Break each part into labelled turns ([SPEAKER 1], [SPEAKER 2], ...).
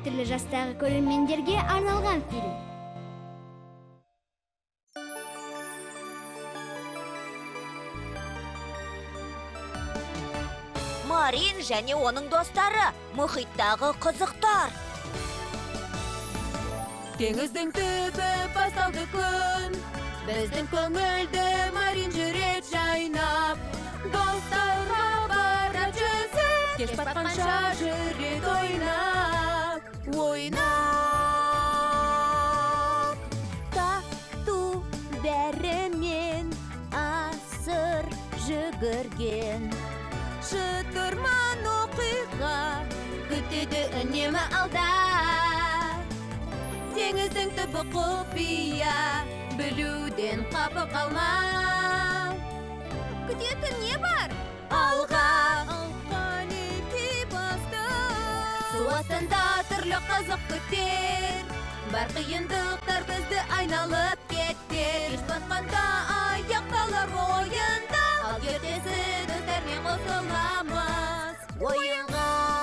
[SPEAKER 1] түрлі жастағы көрермендерге арналған фильм.
[SPEAKER 2] Марин және оның достары, мұхиттағы қызықтар.
[SPEAKER 3] Теңіздің түбі басталды күн, біздің көңілді Марин жүрек жайнап. Достарға бара жүзіп, кеш батқанша жүрек ойнап.
[SPEAKER 2] Тақту бәрімен асыр жүгірген.
[SPEAKER 3] Шытырман оқиға күтеді үнемі алда. Теңіздің түбі құпия, білуден қапы қалма. Күтетін не бар? Алға лети басты. Су астында түрлі қызық күтер, бар қиындықтар бізді айналып кетер. Кеш батқанда аяқталар ойында, ал ертесі достармен қосыламыз ойынға.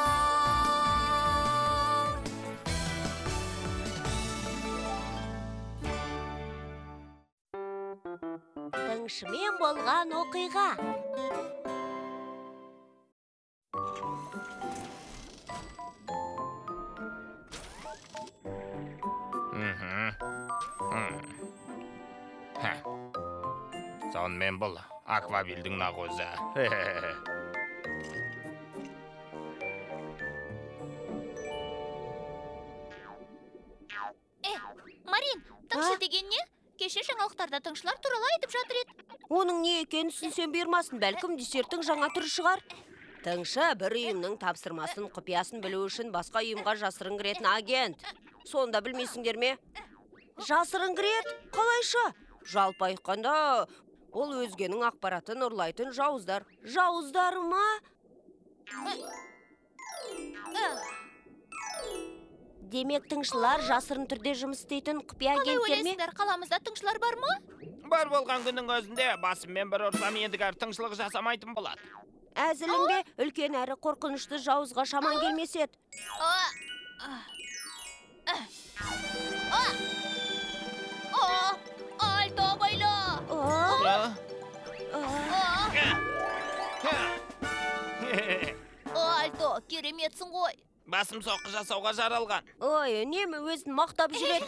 [SPEAKER 2] Тыңшымен болған оқиға.
[SPEAKER 4] Сонымен бұл аквабилдің нағозы.
[SPEAKER 5] Марин, тыңшы деген не? Кеше жаңалықтарда тыңшылар туралы айтып жатыр еді.
[SPEAKER 6] Оның не екенін сен бермасын, бәлкім десерттің жаңа түрі шығар. Тыңшы бір ұйымның тапсырмасын, құпиясын білу үшін басқа ұйымға жасырын кіретін агент. Сонда білмейсіңдер ме? Жасырын кірет? Қалайша? Жалпы айтқанда, ол өзгенің ақпаратын ұрлайтын жауыздар. Жауыздар ма? Демек тыңшылар жасырын түрде жұмыс істейтін құпия агенттер ме?
[SPEAKER 5] Қалай ойлайсыңдар, қаламызда тыңшылар бар ма?
[SPEAKER 4] Бар болған күннің өзінде басыммен бір ұрсам ендігер тыңшылық жасамайтын болады.
[SPEAKER 6] Әзіліңде үлкен әрі қорқынышты жауызға шаман келмес еді.
[SPEAKER 5] Альто байла! Альто, кереметсің ғой.
[SPEAKER 4] Басым соққы жасауға жаралған.
[SPEAKER 6] Ой, немі өзін мақтап жүреді.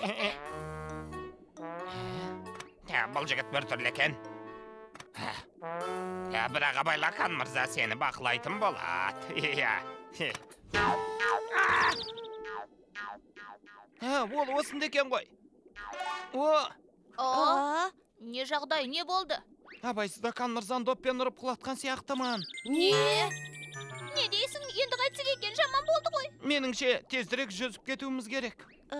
[SPEAKER 4] Бұл жігіт бір түрлі екен. Бірақ абайлақан мырза сені бақылайтын болады. Ол осында екен ғой.
[SPEAKER 5] Не жағдай, не болды?
[SPEAKER 4] Абайсызда қан мырзан доппен ұрып құлатқан сияқтыман.
[SPEAKER 5] Не дейсің, енді қайтсек екен, жаман болды ғой.
[SPEAKER 4] Меніңше тезірек жүзіп кетуіміз керек.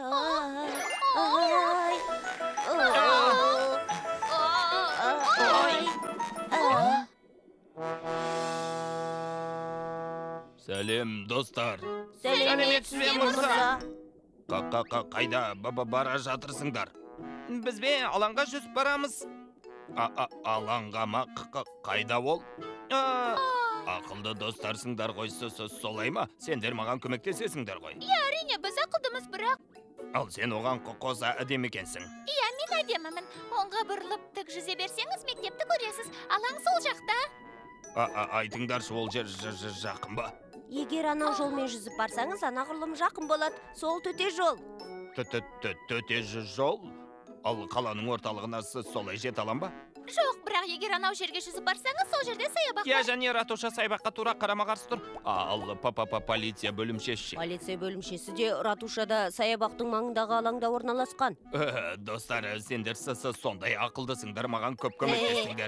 [SPEAKER 4] Сәлем, достар.
[SPEAKER 6] Сәлеметсіз бе, мырза?
[SPEAKER 4] Қайда бара жатырсыңдар? Біз бе алаңға жүзіп барамыз. Алаңға ма? Қайда ол? Ақылды достарсыңдар ғой, солай ма? Сендер маған көмектесесіңдер ғой.
[SPEAKER 5] Әрине, біз ақылдымыз, бірақ...
[SPEAKER 4] Ал сен оған қоса әдемі екенсің.
[SPEAKER 5] Мен әдемімін. Оңға бұрылып тік жүзе берсеңіз, мектепті көресіз. Алаң сол жақта.
[SPEAKER 4] Айтыңдаршы, ол жер жақын ба?
[SPEAKER 6] Егер анау жолмен жүзіп барсаңыз, анағұрлым жақын болады. Сол төте жол.
[SPEAKER 4] Төте жол? Ал қаланың орталығына солай жет алам ба?
[SPEAKER 5] Жоқ, бірақ егер анау жерге жүзіп барсаңыз, сол жерде саябақ бар.
[SPEAKER 4] Және ратуша саябаққа тура қарама-қарсы тұр. Ал полиция бөлімшесі.
[SPEAKER 6] Полиция бөлімшесі де ратушада саябақтың маңындағы алаңда орналасқан.
[SPEAKER 4] Достар, сендер сондай ақылдысыңдар, маған көп көмектестіңдер.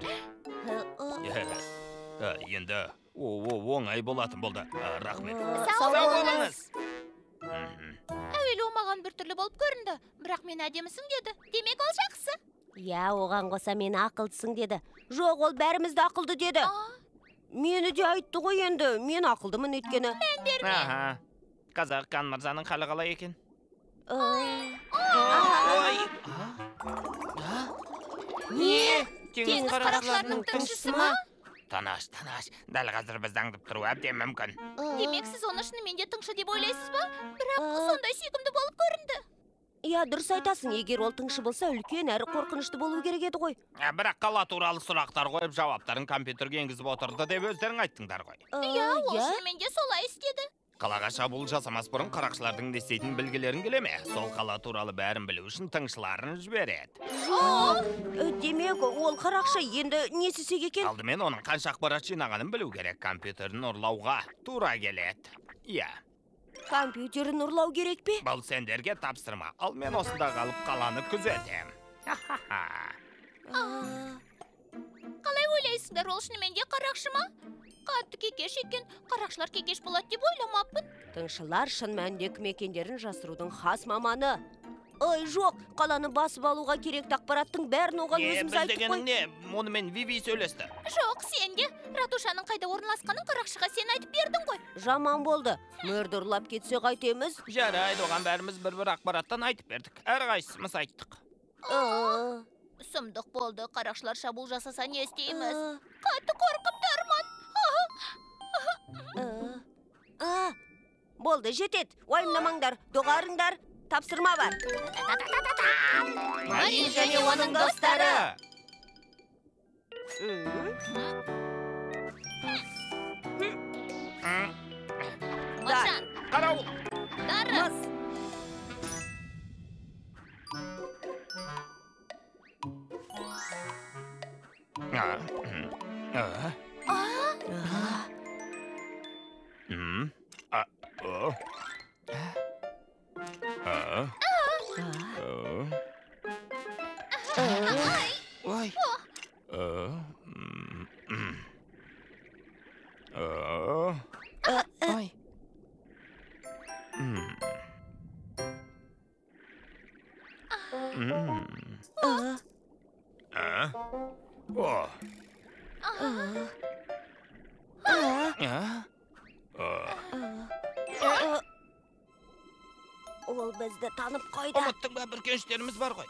[SPEAKER 4] Енді оңай болатын болды. Рахмет.
[SPEAKER 5] Сау
[SPEAKER 4] болыңыз.
[SPEAKER 5] Әуелі маған бір түрлі болып көрінді, бірақ мен әдемісің деді. Демек ол жақсы.
[SPEAKER 6] Я, оған қоса мен ақылдысың деді. Жоқ, ол бәрімізді ақылды деді. Мені де айтты ғой енді. Мен ақылдымын өйткені.
[SPEAKER 5] Мен берме.
[SPEAKER 4] Қазақ қан мырзаның халі қалай екен?
[SPEAKER 6] Не?
[SPEAKER 5] Теңіз қарақшыларының тыңшысы ма?
[SPEAKER 4] Танаш, дәл қазір бізді аңдып тұру әбден мүмкін.
[SPEAKER 5] Демек, сіз оны шынымен де тыңшы деп ойлайсыз ба? Бірақ сондай сүйкімді болып көрінді.
[SPEAKER 6] Иә, дұрыс айтасың, егер ол тыңшы болса, үлкен әрі қорқынышты болу керек еді ғой.
[SPEAKER 4] Бірақ қала туралы сұрақтар қойып, жауаптарын компьютерге енгізіп отырды деп өздерің айттыңдар ғой.
[SPEAKER 5] Иә, ол шынымен де солай істеді.
[SPEAKER 4] Қалаға шабуыл жасамас бұрын қарақшылардың не істейтінін білгілерін келе ме? Сол қала туралы бәрін білу үшін тыңшыларын жібереді.
[SPEAKER 6] Демек, ол қарақшы енді не істесек екен?
[SPEAKER 4] Алдымен оның қанша ақпарат жинағанын білу керек. Компьютерін ұрлауға тура келеді. Иә.
[SPEAKER 6] Компьютерін ұрлау керек пе?
[SPEAKER 4] Бұл сендерге тапсырма. Ал мен осында қалып қаланы күзетем.
[SPEAKER 5] Қалай ойлайсыңдар, ол шынымен де қарақшы ма? Қатты кекеш екен, қарақшылар кекеш болады деп ойламаппын.
[SPEAKER 6] Тыңшылар шын мәнінде кім екендерін жасырудың хас маманы. Ой, жоқ, қаланы басып алуға керекті ақпараттың бәрін оған өзіміз
[SPEAKER 4] Біз
[SPEAKER 6] айттық
[SPEAKER 4] дегенің
[SPEAKER 6] қой.
[SPEAKER 4] не? Онымен Виви сөйлесті.
[SPEAKER 5] Жоқ, сенге. Ратушаның қайда орналасқанын қарақшыға сен айтып бердің ғой.
[SPEAKER 6] Жаман болды. Мөрді ұрлап кетсе қайтеміз?
[SPEAKER 4] Жарайды, оған бәріміз бір ақпараттан айтып бердік. Әрқайсымыз айттық.
[SPEAKER 5] Сұмдық болды, қарақшылар шабуыл жасаса не істейміз? Қатты қорқып тұрмын.
[SPEAKER 6] Болды, жетеді. Уайымдамаңдар, доғарыңдар. Тапсырма бар.
[SPEAKER 4] Марин және оның достары.
[SPEAKER 5] Маржан,
[SPEAKER 4] Қарауыл.
[SPEAKER 5] Дары.
[SPEAKER 4] Ой. Ой.
[SPEAKER 6] Ол бізді танып қойды.
[SPEAKER 4] Ұмыттың ба, бір кенштеріміз бар ғой.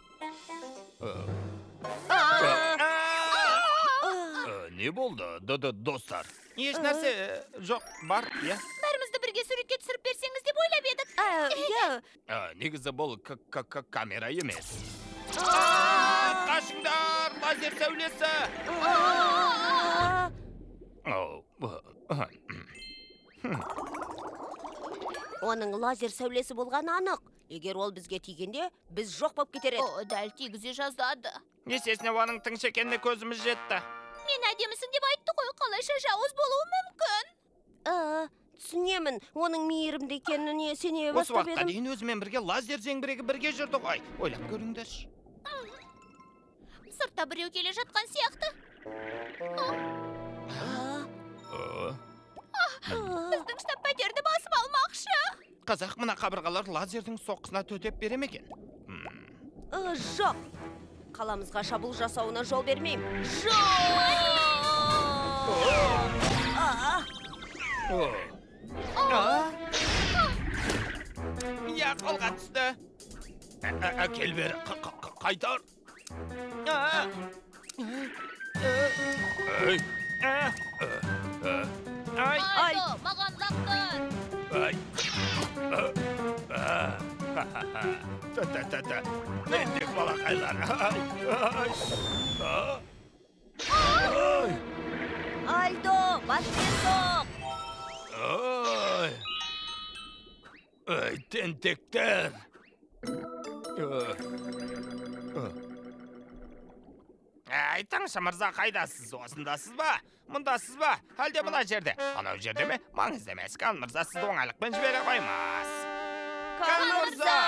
[SPEAKER 4] Не болды, достар? Еш нәрсе жоқ, бар, иә?
[SPEAKER 5] Бәрімізді бірге суретке түсіріп берсеңіз деп ойлап едік.
[SPEAKER 4] Негізі бұл камера емес. Қашыңдар, лазер сәулесі!
[SPEAKER 6] Оның лазер сәулесі болған анық. Егер ол бізге тигенде, біз жоқ болып кетер еді.
[SPEAKER 5] Дәл тигізе жаздады.
[SPEAKER 4] Есесіне оның тыңшы екеніне көзіміз жетті.
[SPEAKER 5] Мен әдемісің деп айтты ғой, қалайша жауыз болуы мүмкін.
[SPEAKER 6] Түсінемін, оның мейірімді екеніне сене
[SPEAKER 4] Осы
[SPEAKER 6] бастап
[SPEAKER 4] уақытта
[SPEAKER 6] едім.
[SPEAKER 4] дейін өзімен бірге лазер зеңбірегі бірге жүрді ғой. Ойлап көріңдерші.
[SPEAKER 5] Сыртта біреу келе жатқан сияқты. Біздің штаб пәтерді басып алмақшы.
[SPEAKER 4] Қазақ, мына қабырғалар лазердің соққысына төтеп бере ме екен?
[SPEAKER 6] Жоқ. Қаламызға шабуыл жасауына жол бермеймін.
[SPEAKER 4] Я, қолға түсті. Кел бері, қайтар.
[SPEAKER 5] Айдо, маған лақтыр.
[SPEAKER 4] Мендек балақайлар.
[SPEAKER 6] Альдо, баспен соқ.
[SPEAKER 4] Ой, тентектер. Айтыңшы, мырза, қайдасыз? Осындасыз ба? Мұндасыз ба? Әлде мына жерде? Анау жерде ме? Маңызды емес. Қан мырза сізді оңайлықпен жібере қоймас. Қан мырза!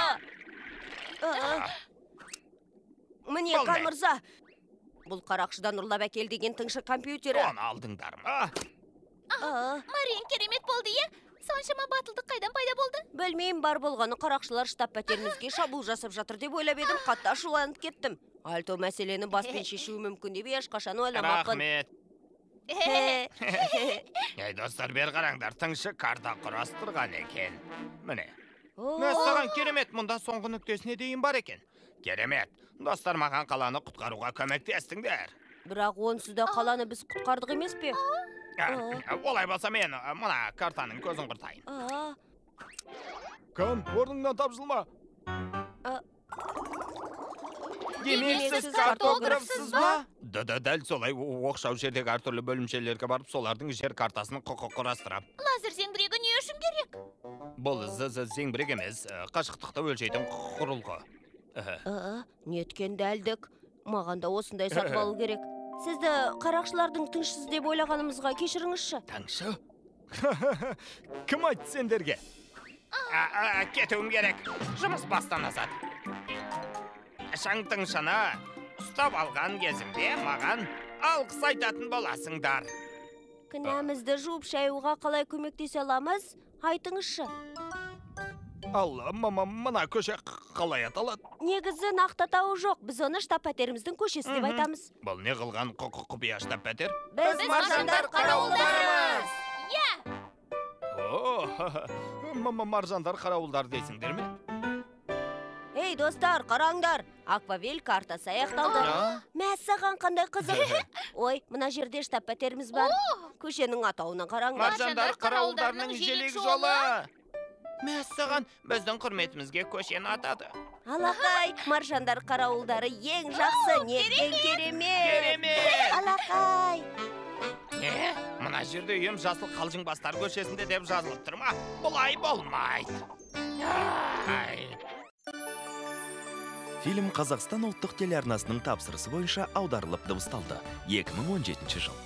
[SPEAKER 6] Міне,
[SPEAKER 4] Бұл
[SPEAKER 6] Қан
[SPEAKER 4] не?
[SPEAKER 6] мырза. Бұл қарақшыдан ұрлап әкел деген тыңшы компьютері.
[SPEAKER 4] Оны алдыңдар ма?
[SPEAKER 5] Марин, керемет болды, е? Соншама батылдық қайдан пайда болды?
[SPEAKER 6] Білмеймін, бар болғаны қарақшылар штаб пәтерімізге шабуыл жасап жатыр деп ойлап едім, қатты ашуланып кеттім. Альто мәселені баспен шешуі мүмкін деп ешқашан ойламаппын.
[SPEAKER 4] Рахмет. Ей, достар, бер қараңдар, тыңшы карта құрастырған екен. Міне. Мен саған керемет, мұнда соңғы нүктесіне дейін бар екен. Керемет. Достар, маған қаланы құтқаруға көмектестіңдер.
[SPEAKER 6] Бірақ онсыз да қаланы біз құтқардық емес пе?
[SPEAKER 4] Олай болса мен мына картаның көзін құртайын.
[SPEAKER 7] Кан, орныңнан тапжылма.
[SPEAKER 4] Демек сіз картографсыз ба? Дәл солай оқшау жердегі әртүрлі бөлімшелерге барып, солардың жер картасын құрастырам.
[SPEAKER 5] Лазер зеңбірегі не үшін керек?
[SPEAKER 4] Бұл зеңбірек емес, қашықтықты өлшейтін құрылғы.
[SPEAKER 6] Неткен дәлдік. Маған да осындай сатып алу керек. Сізді қарақшылардың тыңшысыз деп ойлағанымызға кешіріңізші.
[SPEAKER 4] Таңшы?
[SPEAKER 7] Кім айтты сендерге?
[SPEAKER 4] Кетуім керек. Жұмыс бастан асады. Шаңтыңшыны ұстап алған кезімде маған алғыс айтатын боласыңдар.
[SPEAKER 6] Кінәмізді жуып шаюға қалай көмектесе аламыз? Айтыңызшы.
[SPEAKER 7] Ал, мына көше қалай аталады?
[SPEAKER 6] Негізі нақты атауы жоқ. Біз оны штаб пәтеріміздің көшесі деп айтамыз.
[SPEAKER 4] Бұл не қылған құпия штаб пәтер?
[SPEAKER 6] Біз маржандар қарауылдарымыз.
[SPEAKER 7] Маржандар қарауылдар дейсіңдер ме?
[SPEAKER 6] Ей, достар, қараңдар. Аквавель картасы аяқталды. Мәссаған қандай қызық. Ой, мына жерде штаб пәтеріміз бар. Көшенің атауына қараңдар.
[SPEAKER 4] Маржандар қарауылдарының желек жолы. Мәссаған, біздің құрметімізге көшені атады.
[SPEAKER 6] Алақай, маржандар қарауылдары ең жақсы, неткен керемет. Алақай.
[SPEAKER 4] Мына жерде үйім жасыл қалжың бастар көшесінде деп жазылып тұр ма? Бұлай болмайды.
[SPEAKER 8] Фильм Қазақстан ұлттық телеарнасының тапсырысы бойынша аударылып дыбысталды. 2017 жыл.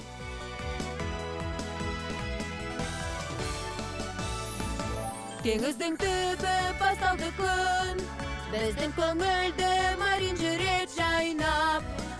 [SPEAKER 3] Теңіздің түбі басталды күн, біздің көңілді Марин жүрек жайнап.